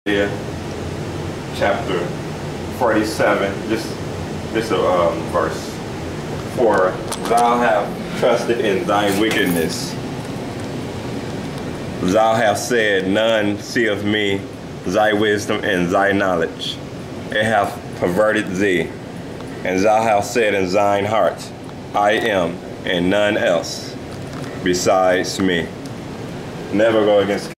chapter 47, this verse. For thou hast trusted in thy wickedness. Thou hast said, none seeth me, thy wisdom and thy knowledge. It hath perverted thee. And thou hast said in thine heart, I am, and none else besides me. Never go against